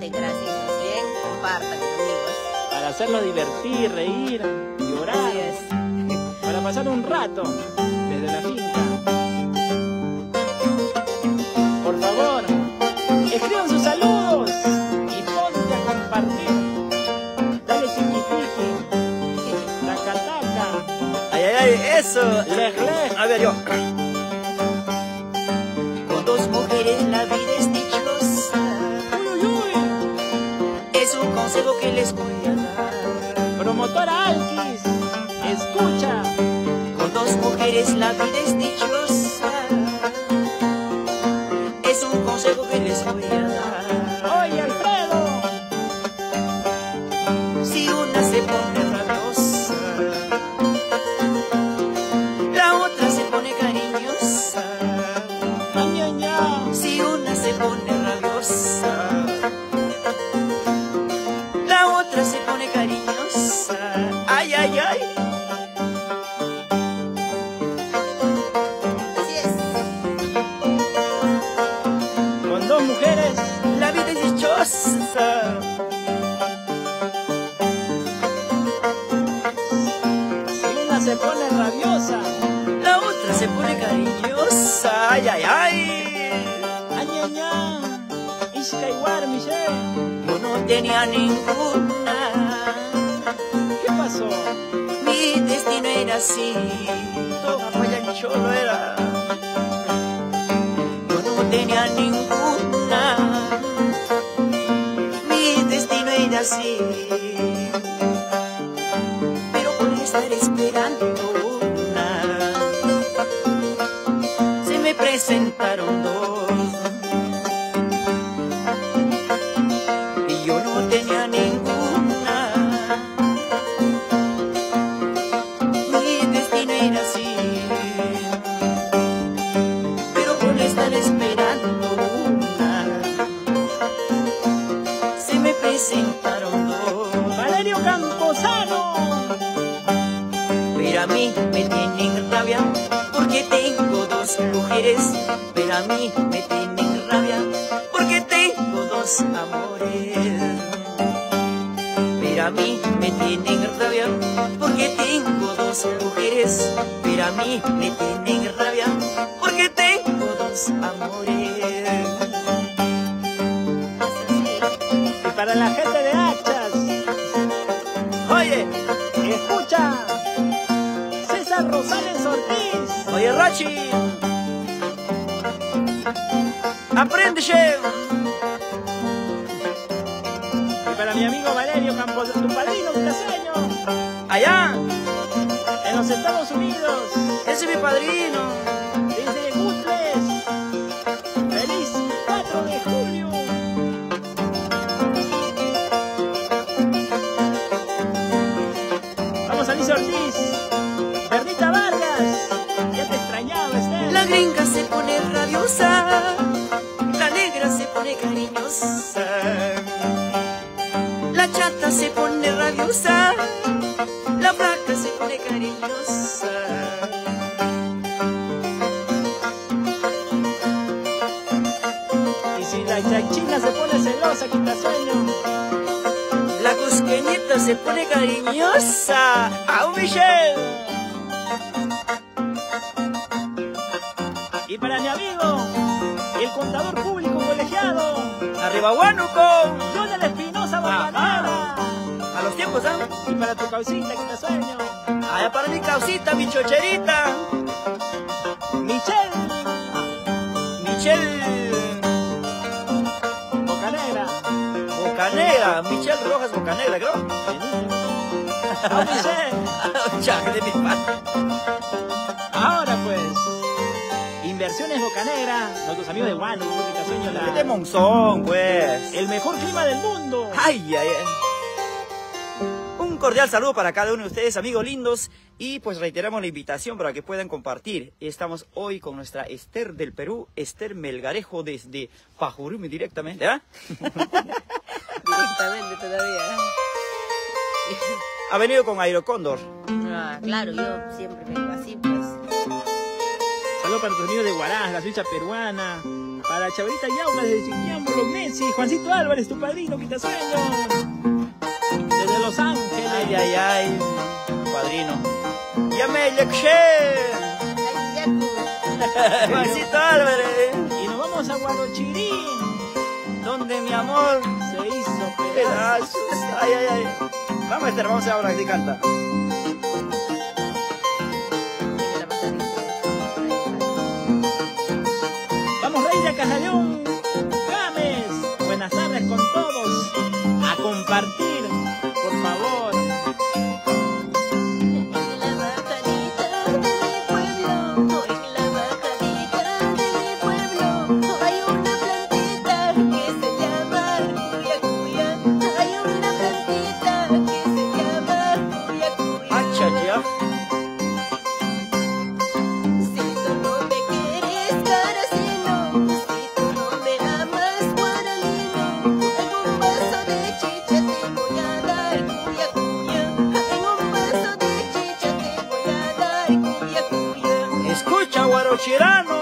comparten, gracias. Bien, compartan, amigos. Para hacerlo divertir, reír, llorar. Así es. Para pasar un rato desde la finca. Por favor, escriban sus saludos y ponte a compartir. Dale tiqui-tiqui, taca-taca. Ay, ay, ay, eso. Lej-lej. A ver, yo. Con dos mujeres la vida es dichosa. Uy, uy. Es un consejo que les voy a dar. Promotora Alquis, escucha. Con dos mujeres la vida es dichosa. Es un consejo que les voy a dar. Oye, Alfredo. Si una se pone rabiosa, la otra se pone cariñosa. Ña, ña. Si una se pone rabiosa, la otra se pone cariñosa. Ay, ay, ay. Así es. Con dos mujeres. La vida es dichosa. Si una se pone rabiosa. La otra se pone cariñosa. Ay, ay, ay. Añaña. Ishkaiwar, Michelle. Yo no tenía ninguna. ¿Qué pasó? Mi destino era así. Toma, cholo era. Yo no tenía ninguna. Mi destino era así. Pero por estar esperando una, se me presentaron dos. Y yo no tenía ninguna. Mi destino era así. Pero por estar esperando una, se me presentaron dos. Valerio Camposano. Pero a mí me tienen rabia porque tengo dos mujeres. Pero a mí me tienen rabia porque tengo dos amores. Pero a mí me tienen rabia porque tengo dos mujeres. Pero a mí me tienen rabia porque tengo dos amores. Y para la gente de Hachas. Oye, Escucha. César Rosales Ortiz. oye, Rachi. Aprende, che. Y para mi amigo Valerio Camposano, tu padrino brasileño. Allá. En los Estados Unidos. Ese es mi padrino. Desde Gutles. Feliz 4 de julio. Vamos a Liz Ortiz. Bernita Vargas. Ya te extrañaba, Esther. La gringa se pone rabiosa, la negra se pone cariñosa, la chata se pone rabiosa, la flaca se pone cariñosa. Y si la chachina se pone celosa, quita sueño. La cusqueñita se pone cariñosa. ¡Au, Michelle! Y para mi amigo, el contador público colegiado, ¡Arriba, Huánuco! Jonathan Espinosa Bocanera. A los tiempos, ¿ah? Y para tu causita, quita sueño, Allá para mi causita, mi chocherita. Michelle Michelle Bocanegra. Bocanegra. Michelle Rojas Bocanegra, creo. Ah, Michelle. Ya, de mi padre. Ahora pues, Inversiones Bocanegra, nuestros amigos de Guano, quita sueño, Es de Monzón, pues. el mejor clima del mundo. Ay, ay, ay. Un cordial saludo para cada uno de ustedes, amigos lindos. Y pues reiteramos la invitación para que puedan compartir. Estamos hoy con nuestra Esther del Perú, Esther Melgarejo desde Pajurumi directamente, ¿ah? Directamente todavía. Ha venido con Aerocóndor. Ah, claro, yo siempre vengo así, pues. Saludos para tus amigos de Huaraz, la Suiza peruana, para Para Chabelita Yaula desde Chiquiámbolo, Messi, Juancito Álvarez, tu padrino, quitasueños. Desde Los Ángeles. Ay, ay, ay, padrino. Llame Leche. Ay, Yaku. Juancito Álvarez. Y nos vamos a Guarochirín, Donde mi amor se hizo pedazos. pedazos. Ay, ay, ay. Vamos, Esther, vamos a hablar de canta. Vamos, Rey de Cajayón, Gámez. Buenas tardes con todos. A compartir, por favor. En la bajadita de mi pueblo, en la bajadita de mi pueblo, hay una plantita que se llama cuya cuya. Hay una plantita que se llama cuya cuya. Hacha ya. Si tú no me quieres, caracino, si tú no me amas, guaralino, en un vaso de chicha te voy a dar cuya cuya. En un vaso de chicha te voy a dar cuya cuya. Escucha, Guarochirano.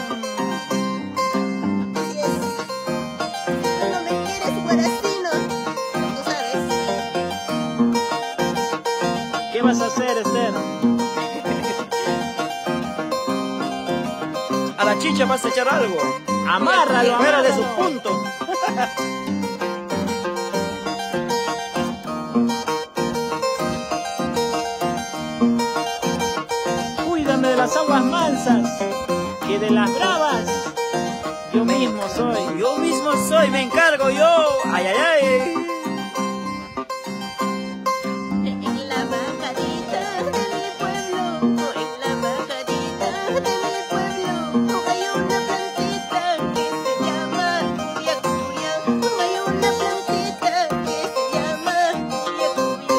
Así es. Si tú no me quieres, guaracino, tú sabes. ¿Qué vas a hacer, Esther? A la chicha vas a echar algo. Amárralo, Fuera de su amárralo. punto. Cuídame de las aguas mansas, que de las bravas yo mismo soy. Yo mismo soy, me encargo yo. Ay, ay, ay. En la bajadita de mi pueblo, en la bajadita de mi pueblo, hay una plantita que se llama cuya cuya. Hay una plantita que se llama cuya cuya.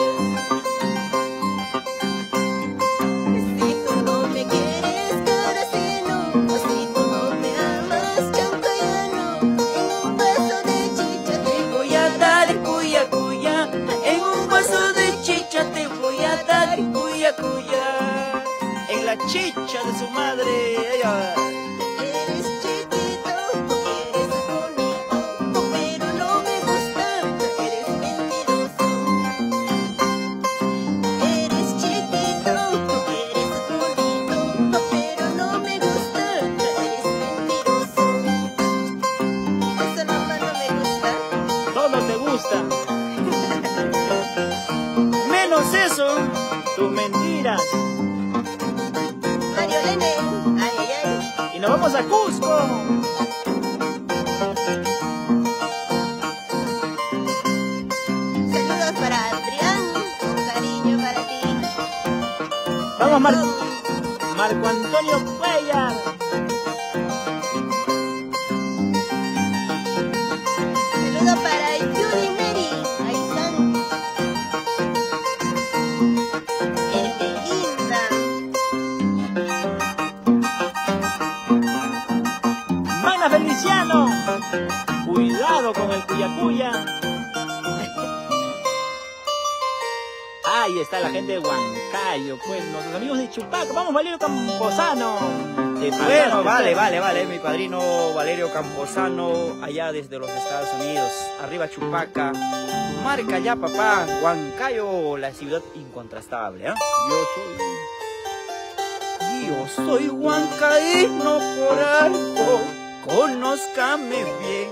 Si tú no me quieres, caracino, si tú no me amas, chaucayano, en un vaso de chicha te voy a dar cuya cuya, en un vaso de chicha te voy a dar cuya cuya. En la chicha de su madre. Ella. Eres chiquito, eres bonito, pero no me gusta, eres mentiroso. Eres chiquito, eres bonito, pero no me gusta, eres mentiroso. Eso nomás no me gusta. Todo te gusta, Menos eso. tus mentiras. Mario Lene, ay, ay, ay. Y nos vamos a Cusco. Saludos para Adrián, con cariño para ti. Vamos, Marco Antonio Cuellar. Saludos para Yuri Mary, ahí están. Eres linda. Mana Feliciano. Cuidado con el cuyacuya. Ahí está la gente de Huancayo, pues, nuestros amigos de Chupaco. Vamos, Valerio Camposano. Bueno, vale, mi padrino Valerio Camposano, allá desde los Estados Unidos, arriba Chupaca, marca ya papá, Huancayo, la ciudad incontrastable, ¿eh? Yo soy huancaíno por algo, conózcame bien.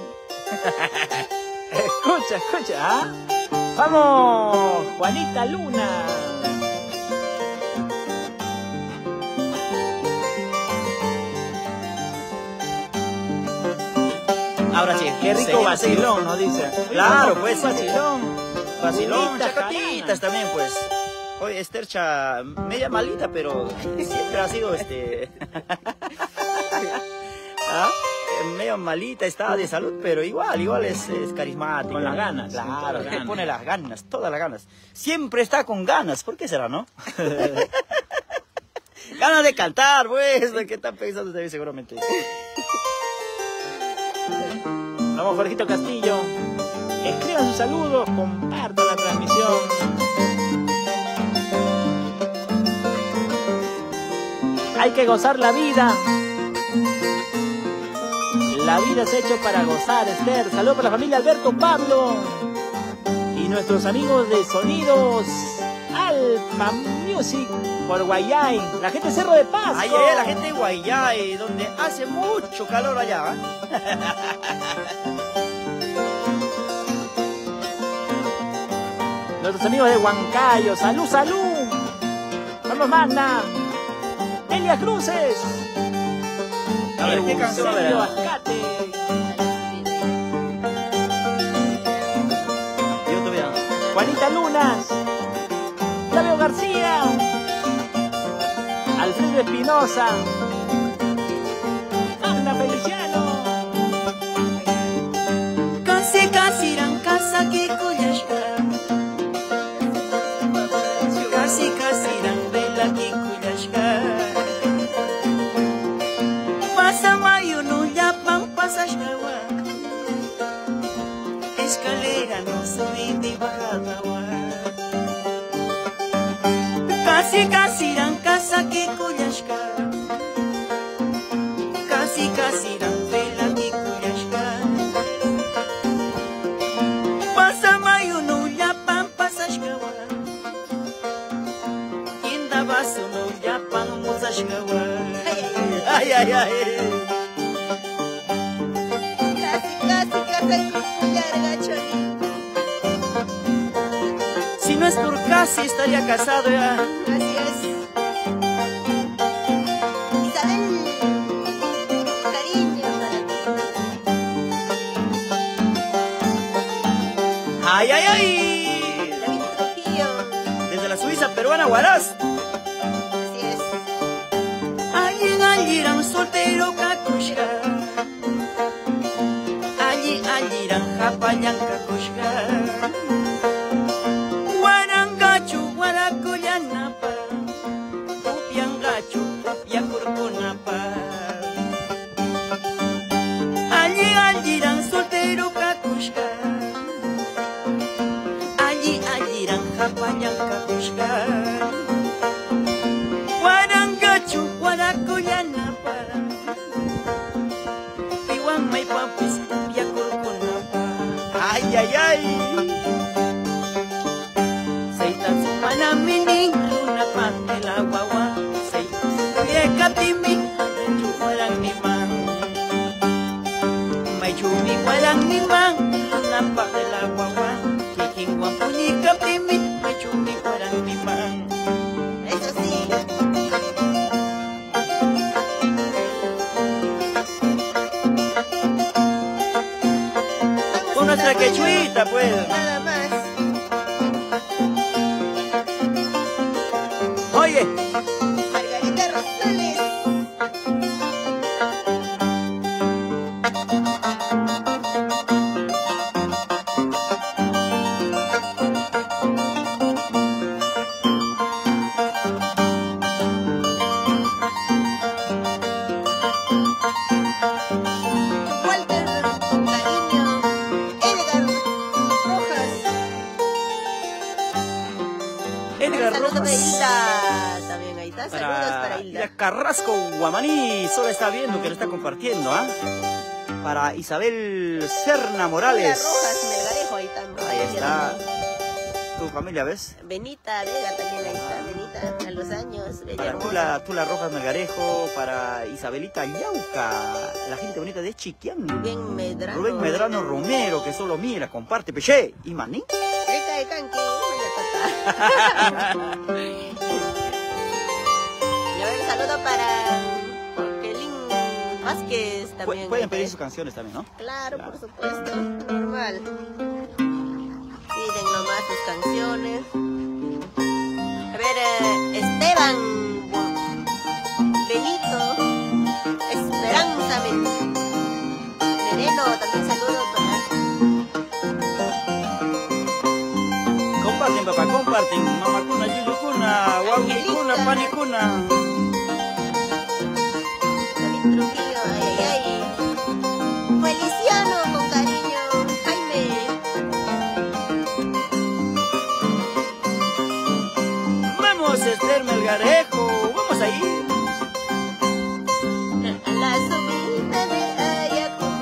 Escucha, ¿ah? Vamos, Juanita Luna. Ahora sí, Qué rico seguimos, vacilón, ¿no? Dice. Claro, pues, vacilón. Vacilón, Bonitas chacatitas también, pues. Hoy Estercha, media malita, pero siempre ha sido ¿Ah? Medio malita, estaba de salud, pero igual es carismática. Con las ganas. Claro, con las le ganas. pone las ganas, todas las ganas. Siempre está con ganas, ¿por qué será, no? Ganas de cantar, pues, ¿qué están pensando ustedes seguramente? Vamos, Jorgito Castillo. Escriban sus saludos, compartan la transmisión. Hay que gozar la vida. La vida se ha hecho para gozar, Esther. Saludos para la familia Alberto Pablo. Y nuestros amigos de Sonidos Alfa Music por Guayay. La gente de Cerro de Pasco. Ahí la gente de Guayay, donde hace mucho calor allá. Nuestros amigos de Huancayo. Salud, salud. Carlos Magna. Elia Cruces. A ver, ¿qué canción va a ver? Bascate. Yo todavía. Juanita Lunas. Flavio García. Alfredo Espinosa. Ana Feliciano. Casi casi ran casa que kuyashka. Casi casi ran vela que kuyashka. Pasa mayo no ya pan pasashkawa. Escalera no subí ni bajada. Casi casi ran casa que kuyashka. Casi casi ran vela que kuyashka. Pasa mayo no ya pan pasashkawa. Quien vaso no ya pan musashkawa. Ay, ay, ay. Casi, larga, Choni. Si no es por casi estaría casado ya. Así es. Isabel, cariño para ti. Ay, ay, ay. David Trujillo. Desde la Suiza peruana, Huaraz. Así es. Allí ran soltero kakushka. Allí ran japayan kakushka. Guarangachu guaracuyanapa. Upiangachu upiakurkunapa. Allí ran soltero kakushka. Allí ran japayan kakushka. Guarangachu guaracuyanapa. Iwan may papis upiakurkunapa. Ay, ay, ay. Seitan sumana mining luna patela wawa. Seitan suye katimi arenju walang nimang. May chumi walang nimang luna patela wawa. Kiking wampuni katimi may chumi walang nimang. Eso sí. Con nuestra quechuita, pues. Nada más. Oye. Margarita Rosales. Walter, con cariño. Edgar Rojas. Edgar Saludos para Rojas. Hilda. También ahí está. Saludos para Hilda. Hilda Carrasco, Guamaní. Solo está viendo que lo está compartiendo, ¿ah? Para Isabel Serna Morales. Hilda Rojas, Melgarejo, ahí está. Ahí está. Tu familia, ¿ves? Benita Vega también ahí está. Benita, a los años. Bella Para hermosa. Tula Rojas Melgarejo, para Isabelita Yauca, la gente bonita de Chiquián. Rubén Medrano. Rubén Medrano Romero, que solo mira, comparte, peche, y maní. Rica de Canqui, la tata. Y a ver, un saludo para Jorgelín Vázquez también. Pueden pedir sus canciones también, ¿no? Claro, por supuesto, normal. Piden nomás sus canciones. A ver, Esteban Benito Esperanza Veneno, también saludo para... Comparten, papá, comparten. Mamacuna, yuyucuna, guaguicuna, panicuna. David Trujillo, ay, ay, ay. Feliciano, con cariño. Jaime. Vamos, Esther Melgarejo, vamos ahí. La subida de Ayacucho.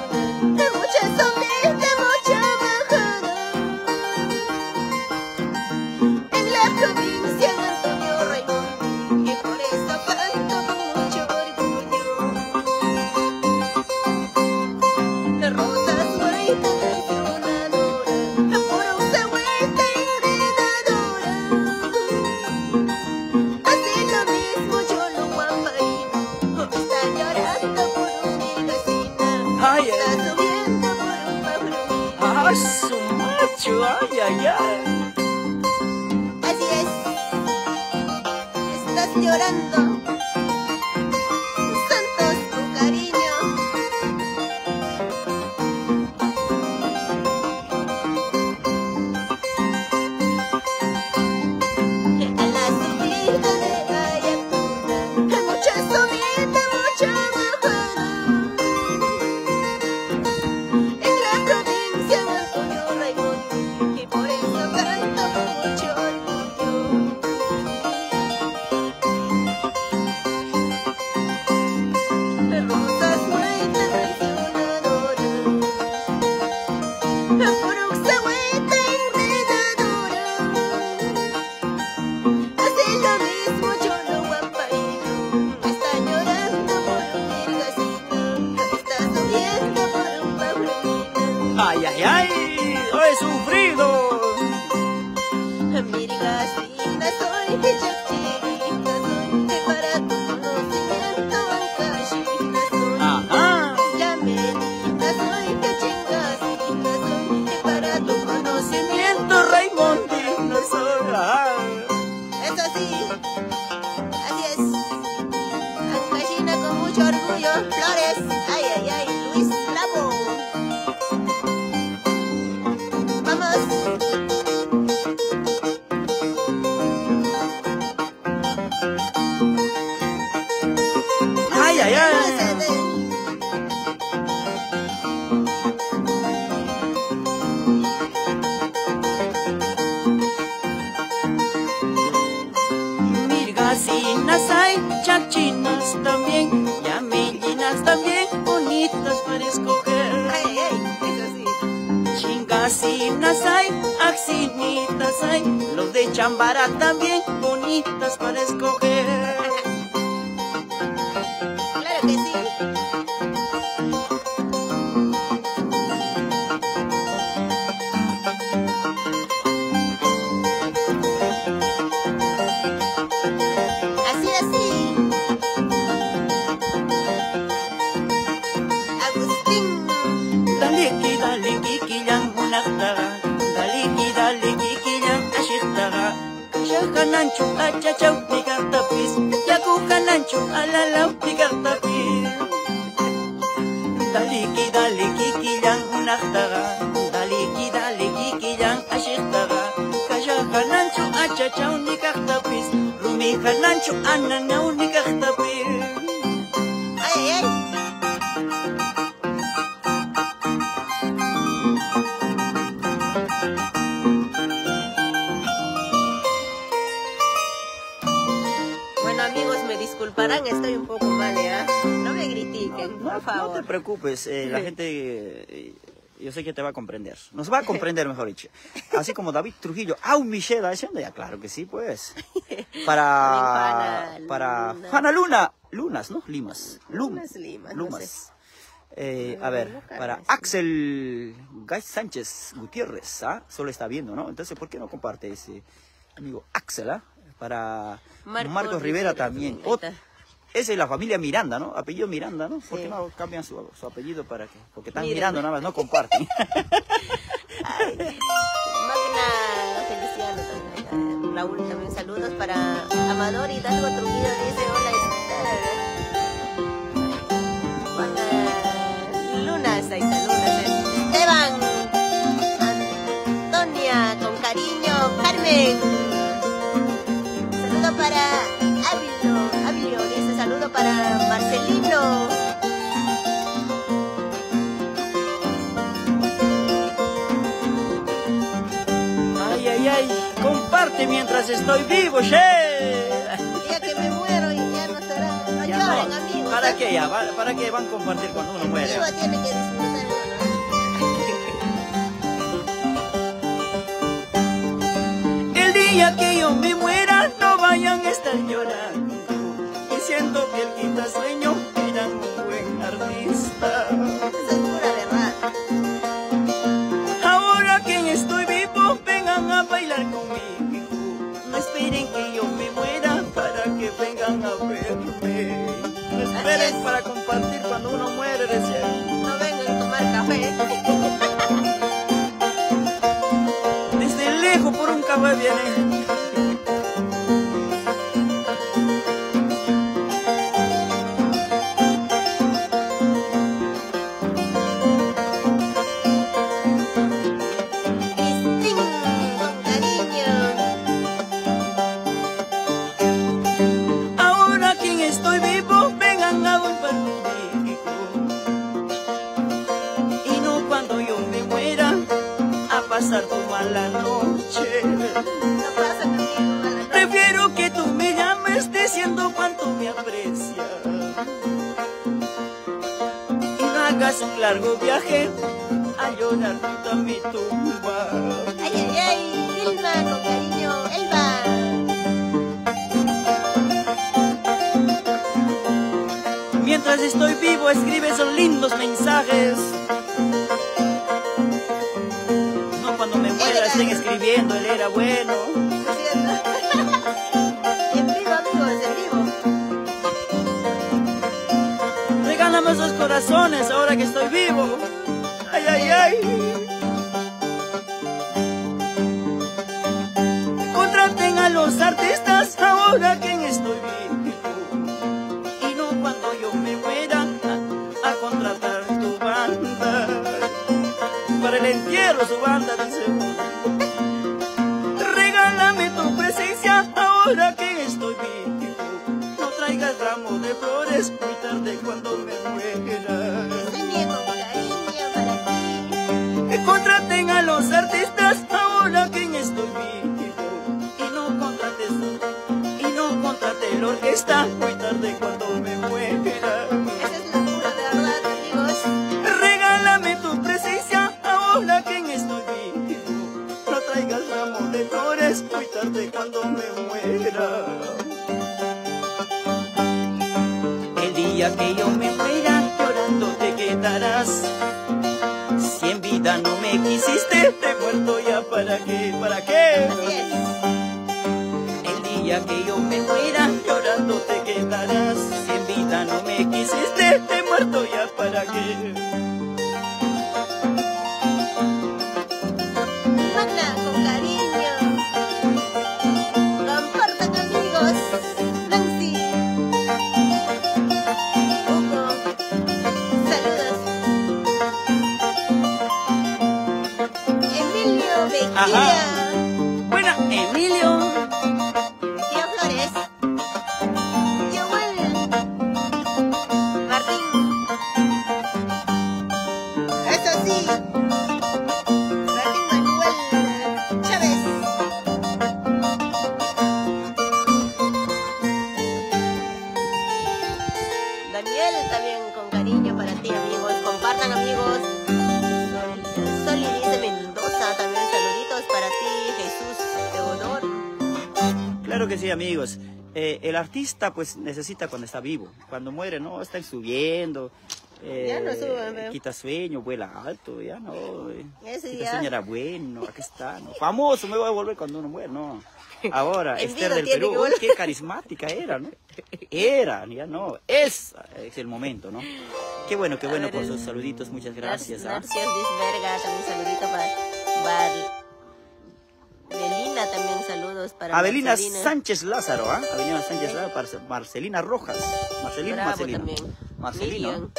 ¡Ay, su macho! ¡Ay, ay, ay! Así es. Estás llorando. Santos, con cariño. A la subida de Ayatuna, mucha subida, mucha bajada. En la provincia de Antonio Raimundo, y por eso canto con mucho orgullo. Rosas muy traicionadoras, Puruxa hueta enredadora. Hace lo mismo Cholo Guampaíno, está llorando por un virgacino, está subiendo por un paulino. ¡Ay, ay, ay! ¡Lo he sufrido! Mirgacina soy, chachirita soy, que para tu conocimiento bancashina soy. ¡Ajá! La medita soy, que chingacina soy, que para tu conocimiento Raimondino soy. ¡Ah! Eso sí, así es. Bancashina con mucho orgullo, Flores, ay, ay, ay, Luis Bravo. Vamos. ¡Ay, ay, ay! Mirgasinas hay, chachinas también, yamellinas también, bonitas para escoger. Ay, ay, eso sí. Chingasinas hay, axinitas hay, los de Chambara también, bonitas para escoger. Claro que sí. Así, así. Agustín. Dale, kikillan, unaktaga, dale, kikillan, ashiktaga. Kashakananchu, achachau, nikartapis, yakukananchu, alalau, nikartapis. Dale, kikillan, unaktaga, dale, kikillan, ashiktaga. Kashakananchu, achachau, nikartapis, rumikananchu, ananau, nikartapis. Ay, ay, ay. Bueno, amigos, me disculparán, estoy un poco mal, ¿ya? No me critiquen, por No favor. te preocupes, la gente, yo sé que te va a comprender. Nos va a comprender, mejor dicho. Así como David Trujillo, ¡au, Michelle! Haciendo ya, claro que sí, pues. Para Luna. Juana Luna, Lunas, ¿no? Limas. Lunas, Limas, no Lumas. sé. A ver, no para cabe, sí. Axel Gay Sánchez Gutiérrez, ¿ah? Solo está viendo, ¿no? Entonces, ¿por qué no comparte ese amigo Axel, ah? Para Marcos Rivera también. Ahí está. Esa es la familia Miranda, ¿no? Apellido Miranda, ¿no? ¿Por Sí. qué no cambian su apellido para que? Porque están Miranda. mirando nada más, no comparten. Ay, Magna Feliciano también. Raúl también saludos para Amador Hidalgo Trujillo, dice hola Lunas, ahí está Lunas. Esteban, Antonia, con cariño, Carmen. Saludo para Ávilo, dice saludo para Marcelino. Ay, ay, ay, comparte mientras estoy vivo, che. Ya que me muero y ya no será. No Ya lloren, no. amigos. ¿Para qué ya? ¿Para qué van a compartir cuando uno muere? Viva tiene que disfrutar El día que yo me muera, no vayan a estar llorando, diciendo que el quitasueño era un buen artista. Eso es pura verdad. Ahora que estoy vivo, vengan a bailar conmigo. No esperen que yo me muera para que vengan a verme. No esperen para compartir cuando uno muere recién. No vengan a tomar café. ahí viene. Cristín, con cariño. Ahora que estoy vivo, vengan a volver conmigo. Y no cuando yo me muera, a pasar tu mala noche. No pasa conmigo, mala noche. Prefiero que tú me llames diciendo cuánto me aprecias. Y no hagas un largo viaje a llorar junto a mi tumba. Ay, ay, ay, Elba, con cariño, Elba. Mientras estoy vivo, escribe esos lindos mensajes. No cuando me muera estén escribiendo, él era bueno. Lo siento. En vivo, amigos, en vivo. Regálame esos corazones ahora que estoy vivo. Ay, ay, ay. Contraten a los artistas ahora que estoy vivo. Y no cuando yo me muera a contratar tu banda. Para el entierro su banda dice. Regálame tu presencia ahora que estoy vivo. No traigas ramos de flores muy tarde cuando me muera. Estoy con cariño para ti. Que contraten a los artistas ahora que estoy vivo. Y no contrate la orquesta muy tarde cuando me muera. Esa es la pura verdad, amigos. Regálame tu presencia ahora que estoy vivo. No traigas ramos de flores muy tarde cuando me muera. El día que yo me muera llorando te quedarás. Si en vida no me quisiste, te he muerto ya para qué, para qué. Así es. El día que yo me muera llorando te quedarás. Si en vida no me quisiste, te he muerto ya para qué. Magna, con cariño. Compartan, amigos. Nancy. Hugo. Saludos. Emilio Bequilla. Ajá. Buena, Emilio. Tío Flores. Tío Will. Martín. Eso sí. Martín Manuel Chávez. Daniel también con cariño para ti, amigos. Compartan, amigos. Soli dice Mendoza también saluditos para ti, Jesús Teodoro. Claro que sí, amigos. El artista pues necesita cuando está vivo. Cuando muere, no, están subiendo. Ya no suben, veo. Quita sueño, vuela alto, ya no. Ese Quita ya. sueño era bueno, aquí está. ¿No? Famoso me voy a volver cuando uno muere, no. Ahora, En Esther vida del tiene Perú, que volver. qué carismática era, ¿no? Era, ya no. Es el momento, ¿no? Qué bueno ver, por sus saluditos, muchas gracias. ¿ah? Narcios Disberga, también saludito para Belina, también saludos para Avelina Marcelina. Sánchez Lázaro, ¿ah? Avelina Sánchez Lázaro, para Marcelina Rojas. Marcelino, Bravo Marcelino. también. Marcelino. Miriam.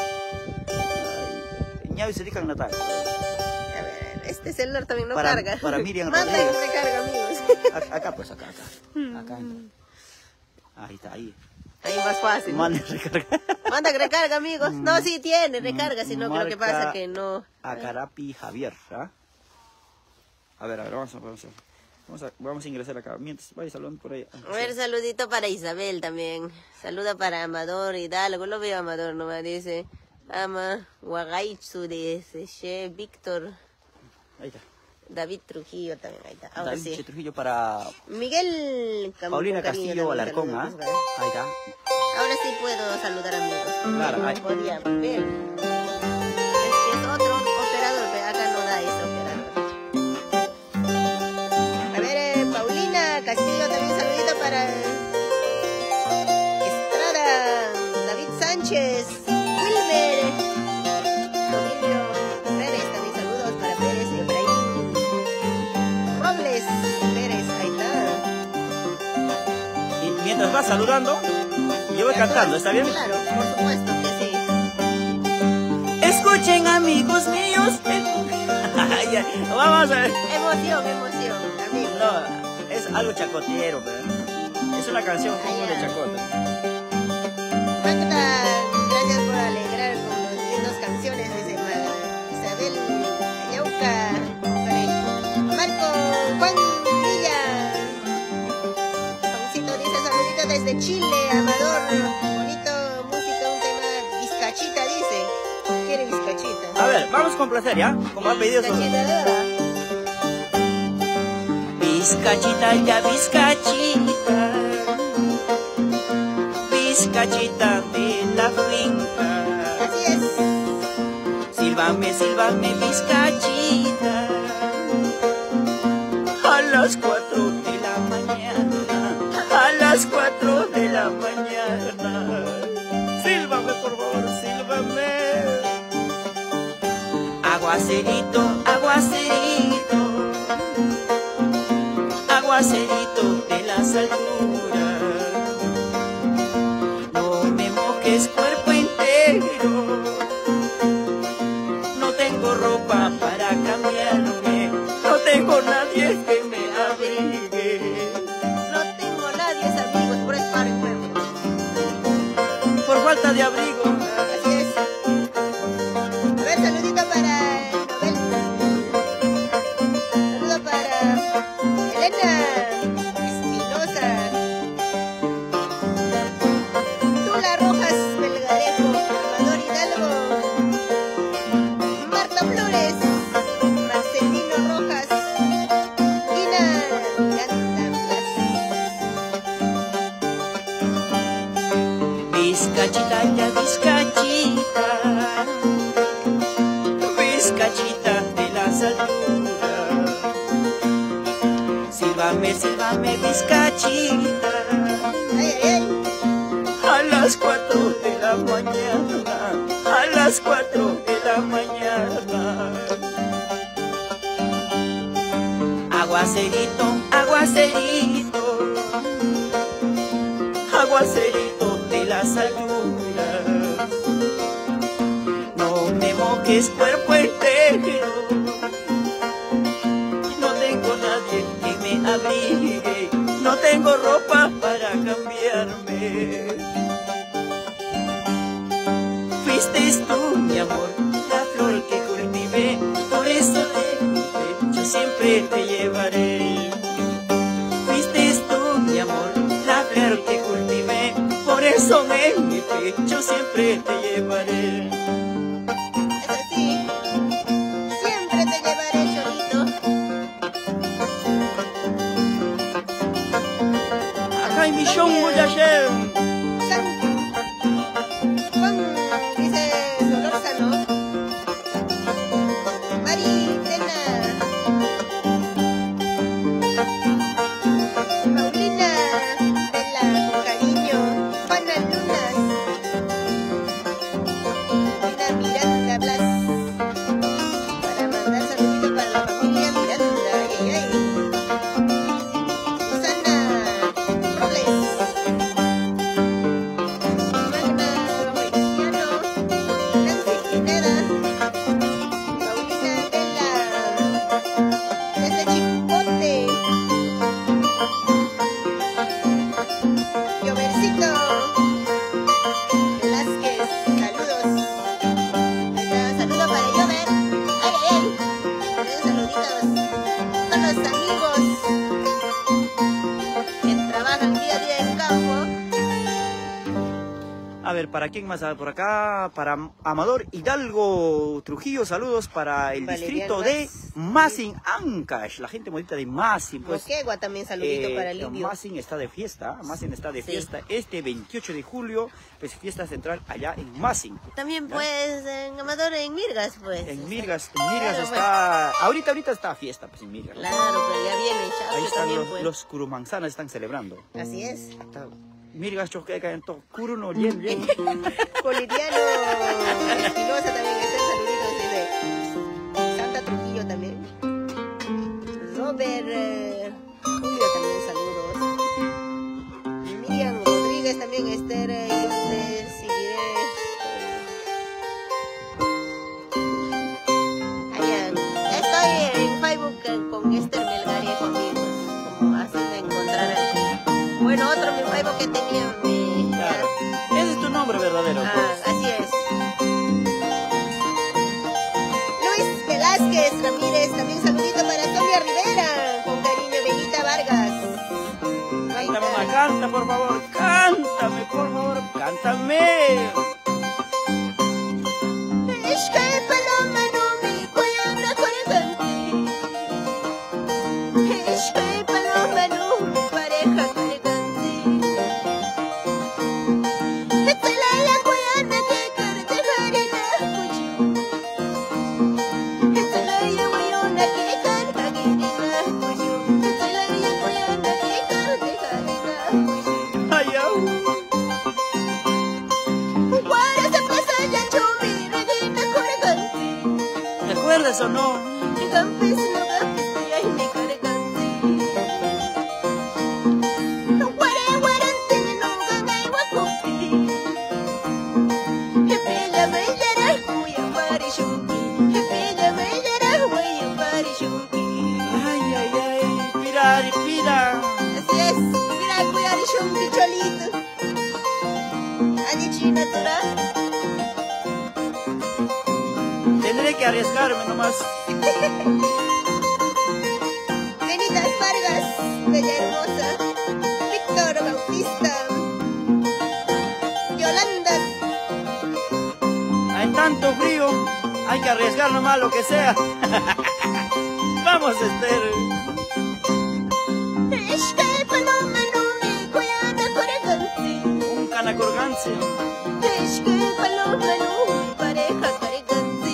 Ñavi se dedican Natal. A ver, este celular también no Para- carga. para Miriam Manda y Rodríguez. recarga, amigos. Acá pues, acá. Acá. Ahí está, ahí. Ahí más fácil. Mande recarga. Manda que recarga, amigos. No, sí tiene recarga, sino que lo que Marca pasa que no. A Carapi Javier, ¿ah? A ver, vamos a ingresar acá. Mientras vaya saludando por ahí. A ver, saludito para Isabel también. Saluda para Amador Hidalgo. Lo veo Amador nomás, dice. Ama Wagaitsu, dice. Che Víctor. Ahí está. David Trujillo también, ahí está. Ahora David sí. Che Trujillo para Miguel Paulina con cariño Castillo también Alarcón, ¿ah? saludos. Ahí está. Ahora sí puedo saludar amigos. Claro, ahí. Podía ver. Es que es otro operador, pero acá no da ese operador. A ver, Paulina Castillo también saludito para Estrada, David Sánchez, Wilmer, Domingo Pérez, también saludos para Pérez y Efraín Robles Pérez. Mientras vas saludando, yo voy cantando, ¿está bien? Claro, por supuesto que sí. Escuchen, amigos míos. Ya, vamos a ver. Emoción, amigo. No, es algo chacotero, pero es una canción como de chacota. Magda, gracias por alegrar con las lindas canciones, dice Isabel Yauca, Marco Juan Villa. Juancito dice saludito desde Chile, Amador, bonito música, un tema, bizcachita dice. ¿Quiere bizcachita? A ver, vamos con placer, ¿ya? Como ha pedido su... Bizcachita, ya bizcachita, bizcachita de la finca. Así es. Sílvame, sílvame, bizcachita, a las 4 de la mañana, a las 4 de la mañana. Sílvame, por favor, sílvame. Aguacerito, aguacerito, aguacerito de las alturas. No me mojes cuerpo entero, no tengo ropa para cambiarme, no tengo nadie que me abrigue. No tengo nadie, amigos, por el paro enfermo. Por falta de abrigo. Así es. A ver, saludito para Nobel. Saludo para Elena Espinosa. Tula Rojas Melgarejo. Amador Hidalgo. Marta Flores. Marcelino Rojas. Gina Miranda Blas. Bizcachita, ya bizcachita, bizcachita de las alturas. Sílvame, sílvame, bizcachita, Ay, ay, ay. a las 4 de la mañana, a las 4 de la mañana. Aguacerito, aguacerito, aguacerito de las alturas. No me mojes cuerpo entero, no tengo nadie que me abrigue, no tengo ropa para cambiarme. Fuiste tú, mi amor, la flor que cultivé, por eso de mi pecho siempre te llevaré. Fuiste tú, mi amor, la flor que cultivé, por eso en mi pecho siempre te llevaré. Es así. Siempre te llevaré, Cholito. Acá hay mi show, Yashem. San Juan, dice Solórzano. Maritena. Paulina Vela, con cariño. Juana Lunas. Lina Miranda Blas. Para mandar saludito para la familia Miranda. Ay, ay. Susana Robles. Magna Mauriciano. Nancy Pineda. Paulina Vela. Desde Chipote. Llovercito Velázquez, saludos. Saludo para Llover. Ay, ay, ay. Saluditos. Son los amigos que trabajan día a día en campo. A ver, ¿para quién más? Por acá, para Amador Hidalgo Trujillo, saludos para el Valeriano distrito de Masin Ancash, la gente bonita de Masin, pues. Moquegua también saludito para Livio. Masin está de fiesta, Masin está de Sí. fiesta este 28 de julio, pues fiesta central allá en Masin. También pues en Amador, en Mirgas pues. En Mirgas Claro, está, ahorita está fiesta, pues en Mirgas. Claro, pero ya viene Ahí Chasque están también pues. los curumanzanas están celebrando. Así es. Mirgas choqueca en todo, curuno, bien, bien. Polidiano Espinosa también está, saluditos desde Santa Trujillo también. Robert Julio también saludos. Miriam cántame. Ishkay paloma numi kuyana koreganti. Ishkay paloma numi pareja koreganti. Hitalaya kuyana kekar dejarina kuchu. Hitalaya wayona kekar hagirina kuchu. Hitalaya kuyana kekar dejarina kuchu. Ay, au. Guara sa plaza ya chumi regina koreganti. ¿Te acuerdas o no? Gampis no gampis ay mi koreganti. Guare guarante no ganay wakupi. Hepila bailera kuya parishunki. Hepila bailera kuya parishunki. Ay, ay, ay. Pirari, pira. Así es, mira kuya parishunki cholito. Ani china tura. Tendré que arriesgarme nomás. Venidas Vargas, Bella Hermosa, Víctor Bautista, Yolanda, Hay tanto frío. Hay que arriesgar nomás lo que sea. Vamos, Esther. Ishkay paloma numi kuyana koreganti. Un canacorgance. Ishkay paloma numi pareja koreganti.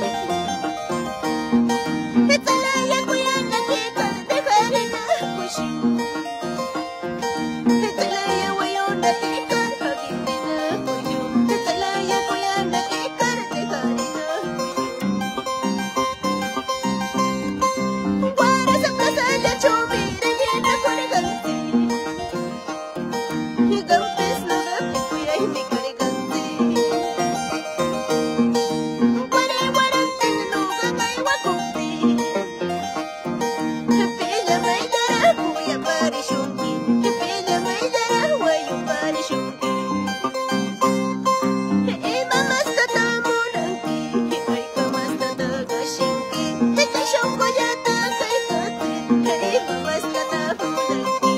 Hitalaya kuyana kekar dejarina kushi. Hitalaya wayona kekar hagirina kushi. Hitalaya kuyana kekar dejarina kushi. Guara sa plaza ya chumi regina koreganti. Gampis no gampis kuya mi koreganti. Guare guarante no ganay wakupi. Hepila bailera kuya parishunki. Hepila bailera wayu parishunki. Mamas tatamunanki. Ay kamas tatagashinki. Hekay shonkoyata kay kati. Mamas tatamunanki.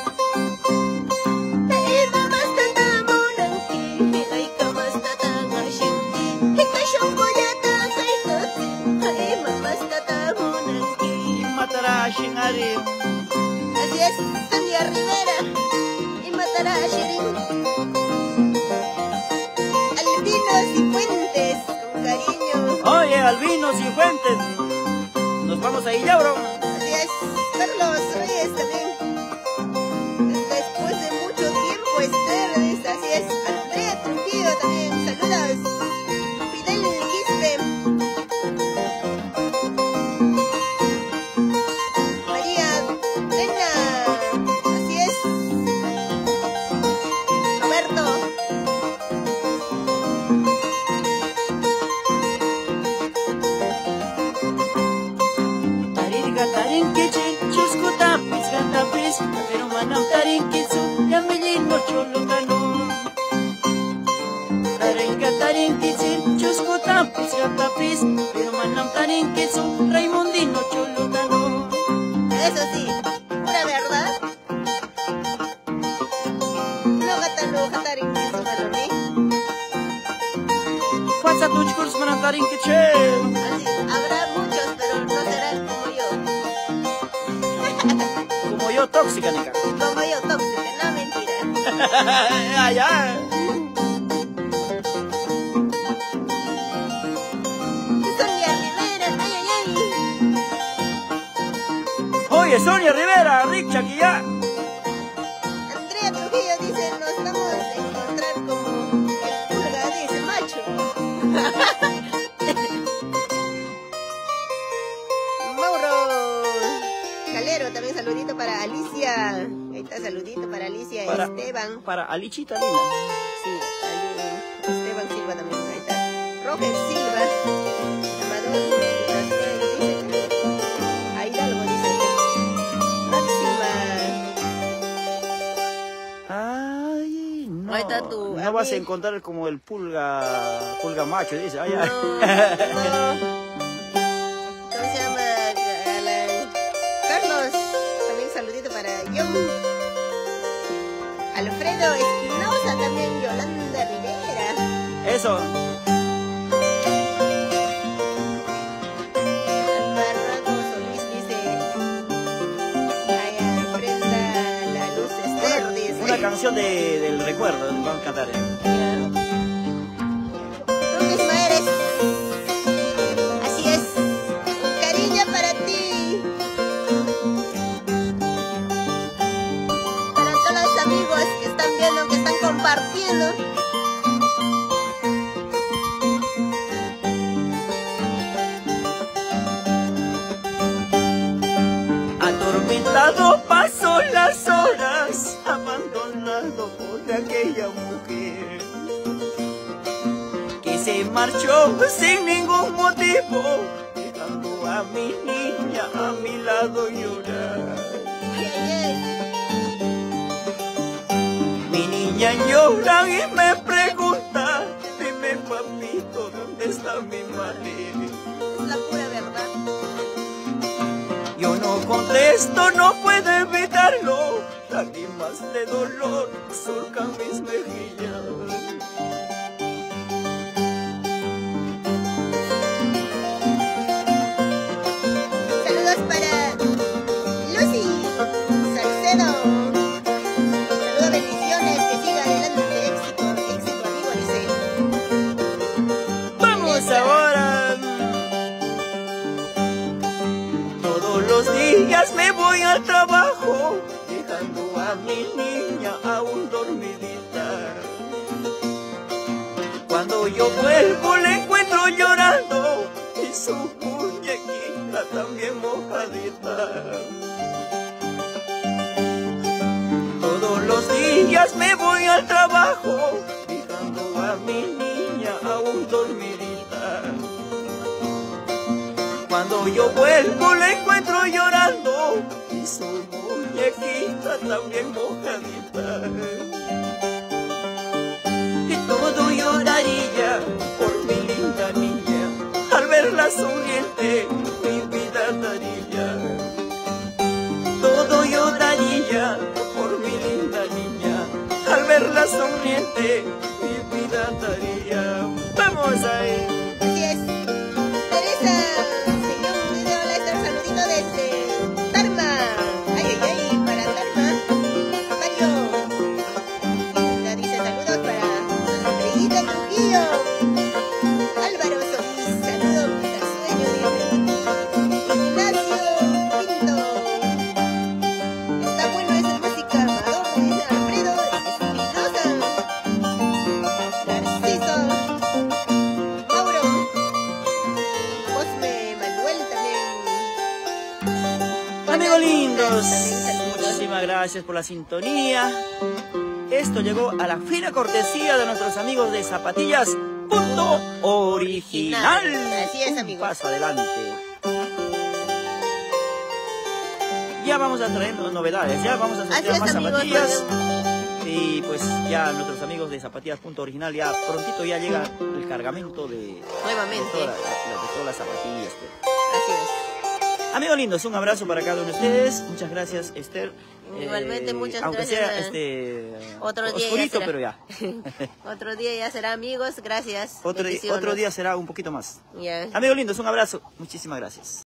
Mamas tatamunanki. Ay kamas tatagashinki. Hekay shonkoyata kay kati. Mamas tatamunanki. Y matará a Shinari. Así es, Sonia Rivera y matará a Shirin. Albinos y Fuentes, con cariño. Oye, Albinos y Fuentes. Nos vamos a ir ya, bro. Así es, Carlos Reyes también. Después de mucho tiempo, Esther, así es. Andrea Trujillo también, saludos. Fidel Quispe. María Elena, así es. Roberto. Tarirga tarinkichi, chuskutapis gatapis, pero manam tarinkitsu, yamillino cholocano. Tarirga tarinkichi, chuskutapis gatapis, pero manam tarinkitsu, Raimundino cholocano. Eso sí, pura verdad. No gata no gatarin eso para mí. Pasa tu discurso, manam tarinkiche. Así, habrá muchos, pero no serán como yo. Como yo, tóxica, nica. Como yo, tóxica, no mentira. Ay, ay. Sonia Rivera, ay, ay, ay. Oye, Sonia Rivera, Rick Chaquilla. Andrea Trujillo dice, nos vamos a encontrar como el pulga, dice, macho. Mauro Calero, también saludito para Alicia. Ahí está, saludito para Alicia Esteban. Para Alichita Lina. Sí, Esteban Silva también, ahí está. Roger Silva. Amador, dice. A Hidalgo dice. Máxima. Ay, no. Ahí está tu No vas a amigo. encontrar como el pulga macho, dice. Ay, ay. No. ¿Cómo se llama? Carlos. También saludito para John. Alfredo Espinosa. saluda también Yolanda Rivera. Eso. Alvarado Solís dice, vaya, prenda la luz Esther, dice. Una canción del recuerdo, vamos a cantar. Luis Maeres, así es, un cariño para ti. Para todos los amigos que están viendo, que están compartiendo. Atormentado paso las horas, abandonado por aquella mujer que se marchó sin ningún motivo, dejando a mi niña a mi lado llorar. Ay, ay, Mi niña llora y me pregunta, dime papito, ¿dónde está mi madre? es la pura verdad. Yo no contesto, no puedo evitarlo. Lágrimas de dolor surcan mis mejillas. Saludos para Lucy Salcedo. Saludos, bendiciones, que siga adelante, éxito, éxito, amigo, dice. Vamos ahora. Todos los días me voy al trabajo, dejando a mi niña aún dormidita. Cuando yo vuelvo la encuentro llorando y su muñequita también mojadita. Todos los días me voy al trabajo, dejando a mi niña aún dormidita. Cuando yo vuelvo la encuentro llorando y su muñequita también mojadita. Y todo lloraría por mi linda niña, al verla sonriente mi vida daría. Todo lloraría por mi linda niña, al verla sonriente mi vida daría. Vamos ahí. Así es. Teresa, señor, hola, este saludito desde Tarma. Ay, ay, ay, para Tarma. Mario. Linda dice saludos para Estrellita Trujillo. Álvaro Solís, saludos a sueño, dice. Ignacio Pinto. Está bueno esa música. Madonna, dice Alfredo Espinosa. Narciso. Mauro. Cosme Manuel también. Amigos lindos, También saludos. muchísimas gracias por la sintonía. Esto llegó a la fina cortesía de nuestros amigos de Zapatillas Punto Original. Así es, Un amigos. paso adelante. Ya vamos a traer novedades, ya vamos a Así sortear es, más amigos. zapatillas. Y pues ya nuestros amigos de Zapatillas Punto Original, ya prontito ya llega el cargamento de Nuevamente. todas las zapatillas. pues. Así es. Amigos lindos, un abrazo para cada uno de ustedes. Muchas gracias, Esther. Igualmente, muchas aunque gracias. sea Otro día ya oscurito, será. pero ya. Otro día ya será, amigos. Gracias. Otro Bendiciones. día será un poquito más. Ya. Amigos lindos, un abrazo. Muchísimas gracias.